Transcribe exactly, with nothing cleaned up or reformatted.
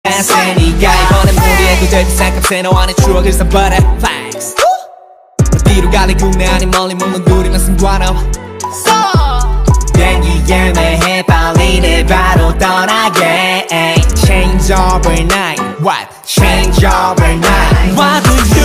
했으니까 이번엔 무리해도 될 듯 너와 내 추억을 써버려 Thanks 어디로 가든 국내 아닌 멀리 묻는 둘이면 상관없어 비행기에 매해 빨리 내 바로 떠나게 Change overnight What? Change overnight What do you